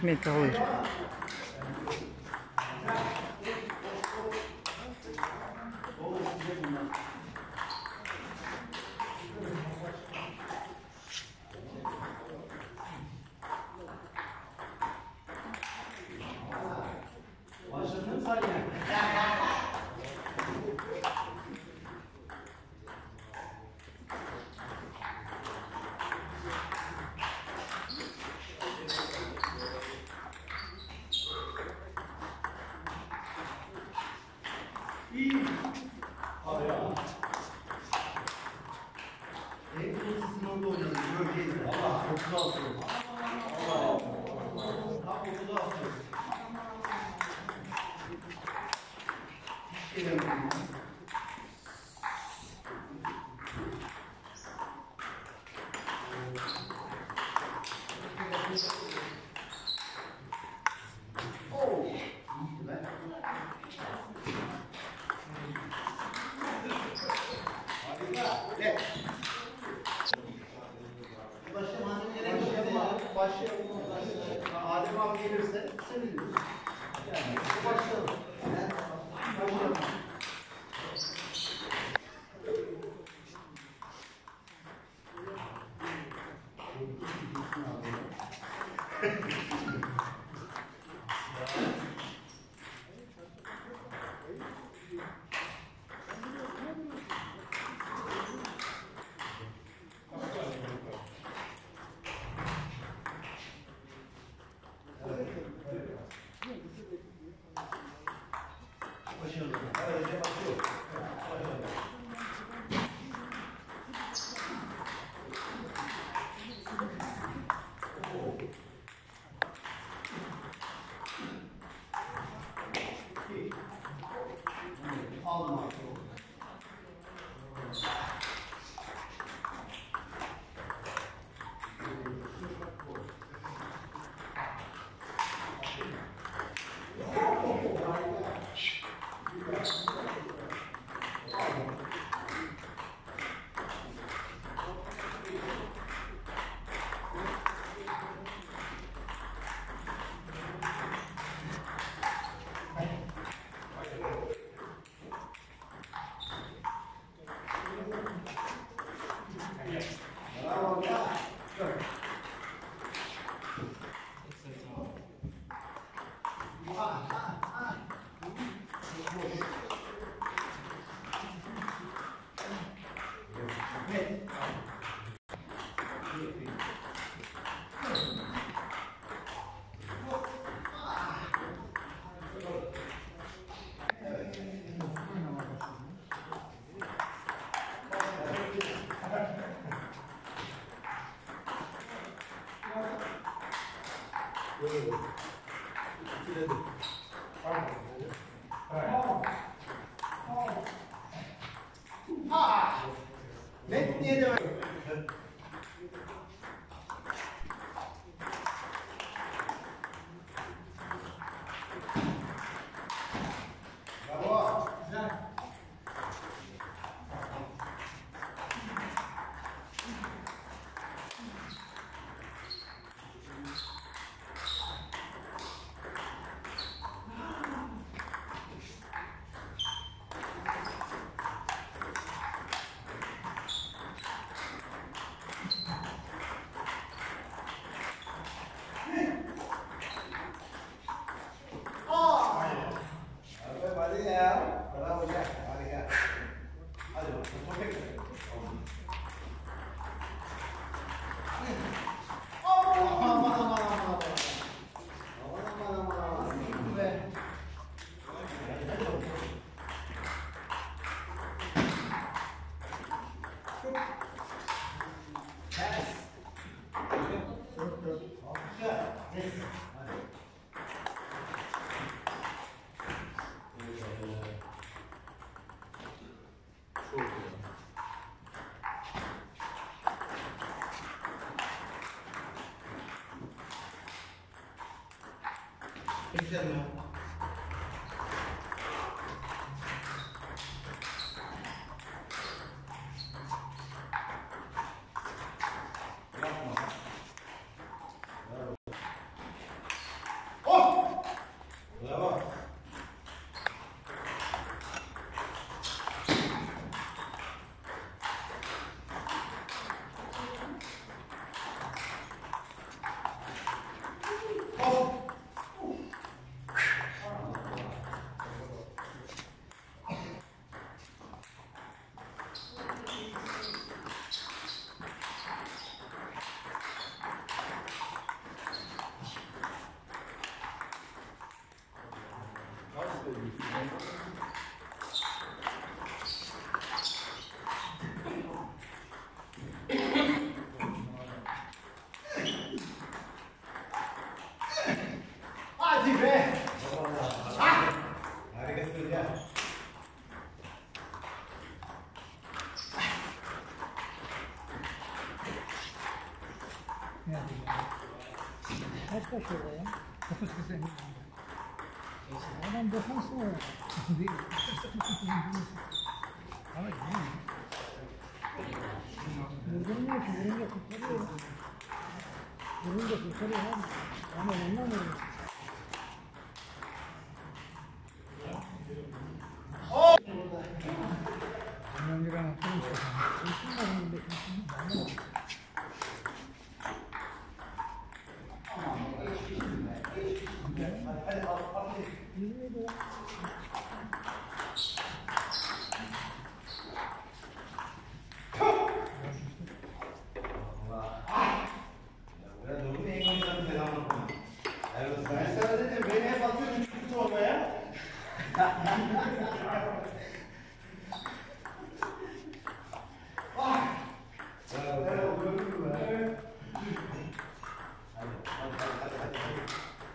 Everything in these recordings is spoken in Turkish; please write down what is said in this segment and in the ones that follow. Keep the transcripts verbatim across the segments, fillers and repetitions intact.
Hikmet Ağır. Adem abi gelirse seviniriz. Yani başlayalım. Başlayalım. Ne niye demek? Bravo. Güzel. Hadi ya. Bravo ya. Harika. Hadi bakalım. Çok bekle. Aman aman aman aman. Aman aman aman aman. Be. Yes. Yes. Güzel mi? Yapma. kaç kaç orada ya? Adam defans mı var? Ama iyi. Vurdurmuyor ki, vurunca kurtarıyor. Vurunca kurtarıyor abi. Ama ondan vuruyor. Ondan bir anlattım işte. Kesin var onun beklesin. Ben de var. Bilmiyordu ya. Ben sana dedim, beni hep atıyorsun çünkü torbaya. Ah! Evet, gördün mü? Evet. Hadi, hadi, hadi, hadi, hadi.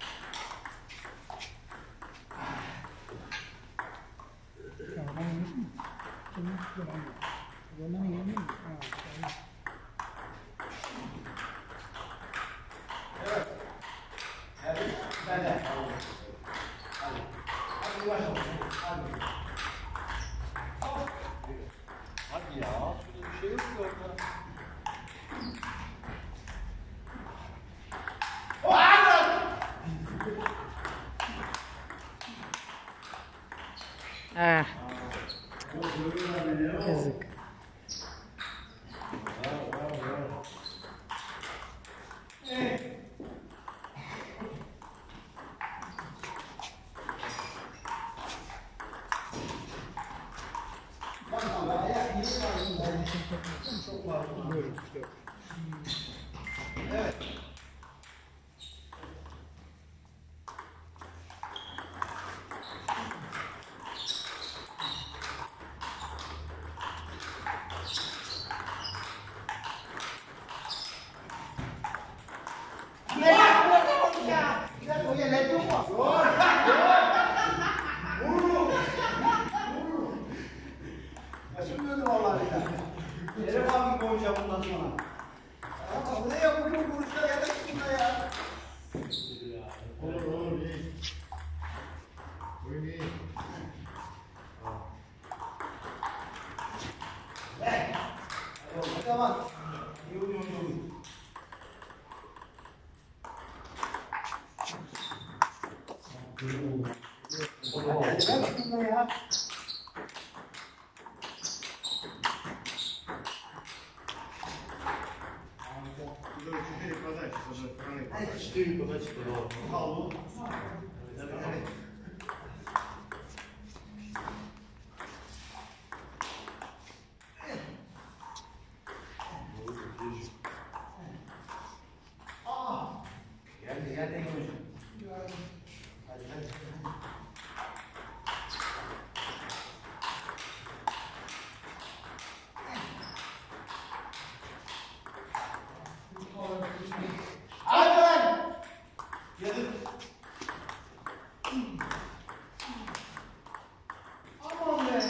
Şaban yemiş mi? Kimin tutuyor lan? Yaman yemiş mi? Ha, tamam. Evet. Evet, ben de. Hadi. Hadi yavaş ol. Hadi. Hadi ya, şurada bir şey yok ki orada. Ah. Yazık. Evet. Kaçırmıyordum vallahi ya. Şeref abi koyacağım bundan sonra. Ama bu ne ya bugün vuruşlar ya da şunda ya. Olur olur iyi. Oyun iyi. Ne? Hadi oğlum hadi aman. İyi oyun oyun oyun. Hadi ver bakayım da ya. Çıkıyor yukarı çıkıyor. Havlu. Evet. Aa. Geldi geldi hocam. Hadi hadi. Hadi lan. Yedim. Aman be.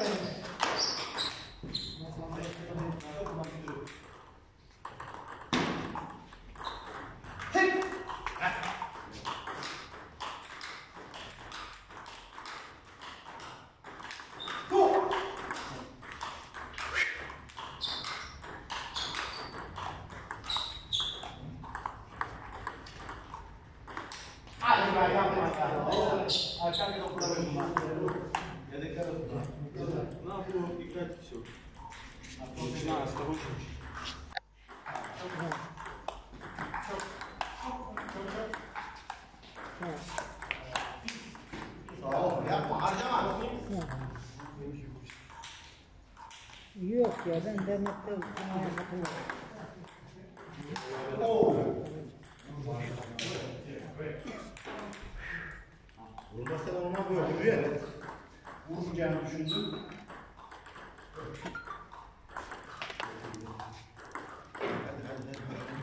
Tek. Go. Hadi be yapma ya. Akşam bir okula koyma. Yedekler okula. Ne yapıyor? Dikkat bir şey yok. Aklımda hasta hoşmuş. Sağ ol. Yapma harcama. Yok ya, ben dernekte kınaya katılıyorum. Oo. Burada sen ona böyle yürüyerek vuracağını düşündüm. Hadi hadi hadi.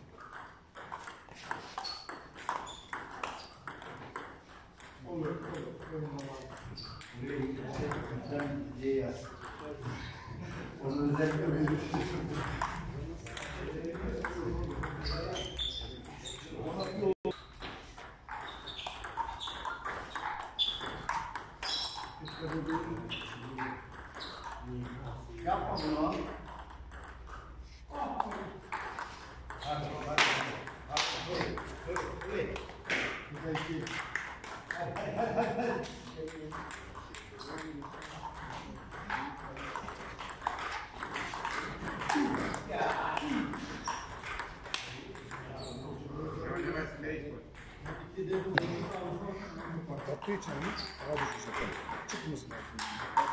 Olur olur. Buraya gitmesi sen diye yaz. Onun özellikle bir Patlattığı için daha da güzel. Çıkmasın altından.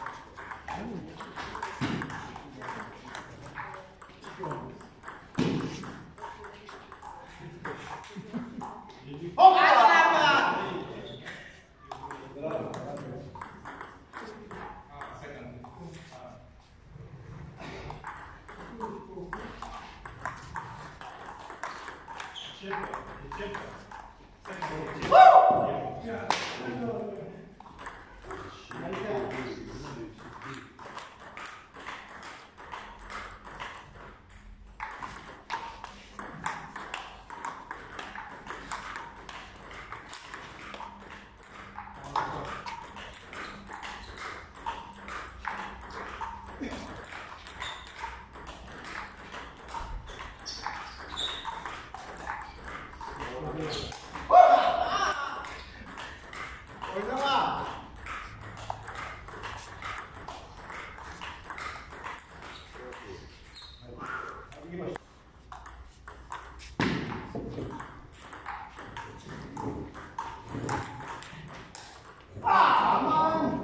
Oynama. Aman.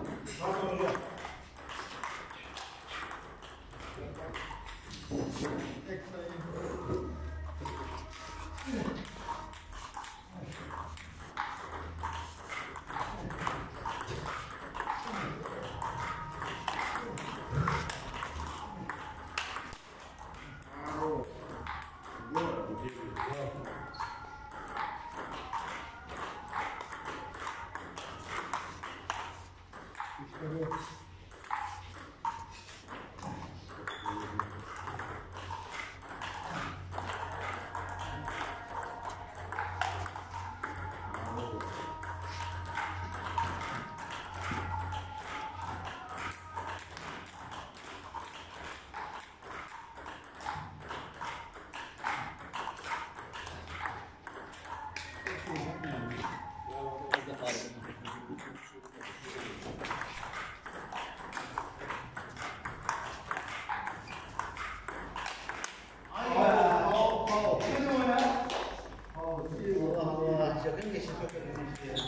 Sakın geçin, çok önemli.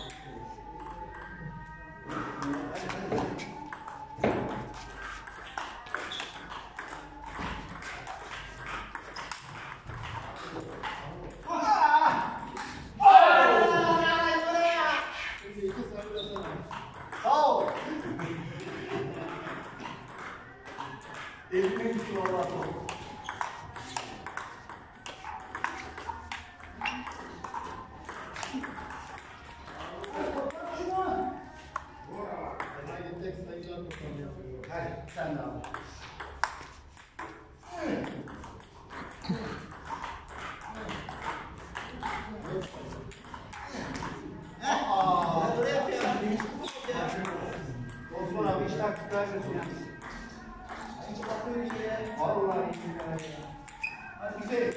Sağ ol. Elime gitti vallahi. Hadi sen de al. Aa, buraya yapıyorum. Osman abi işte taktik vermesin. Hiç bakmıyor şeye. Vallahi iyi. Hadi güzel.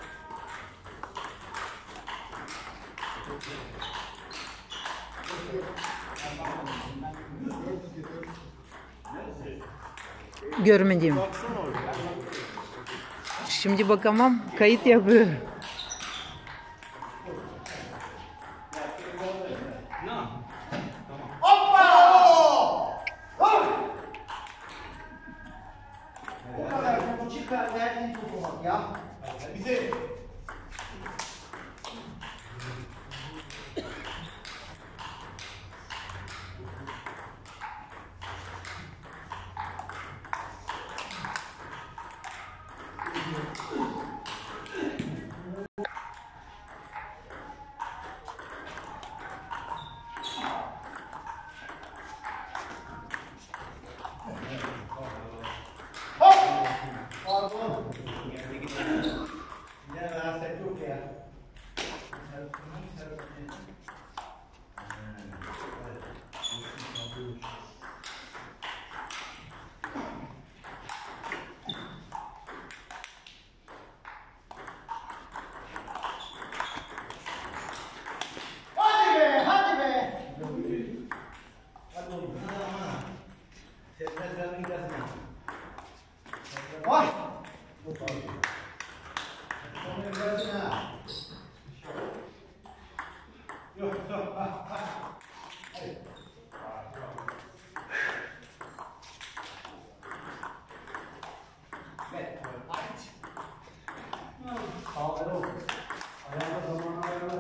Görmedim. Şimdi bakamam. Kayıt yapıyor. Hoppa! Hop! O kadar topu çıkar, verdiğin topu bak ya. Bize. Pardon. Yine rahatsız yok ya. Hadi be, hadi be. Hadi oğlum. Sesler vermeyin. Vay! Sonra gelsin ha. Yok yok. Ha ha. Hayır. Evet. Haydi. Sağ ol. Ayağına zamanı ayağına.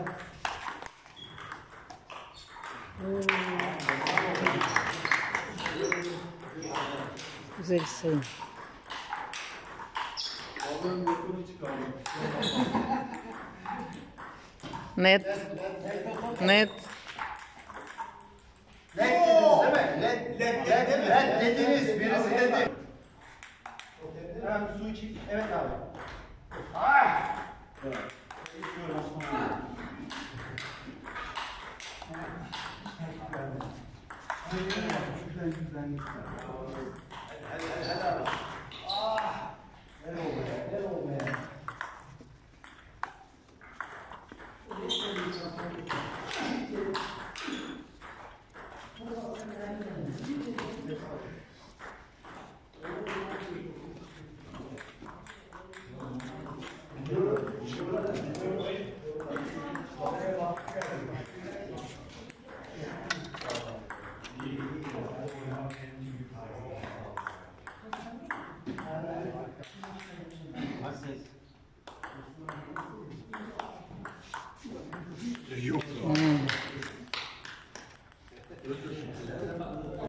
Güzel sayın. Balığın yokunu çıkardım. Net. Net. Led dediniz değil mi? Led, led, led, led, led dediniz. Birisi dedi. Hemen bir su içeyim. Evet abi. Ah! Evet. İçiyorum Osman. Hadi hadi hadi abi. Ah! Ver oldu ya. Ver oldu ya. Hmm.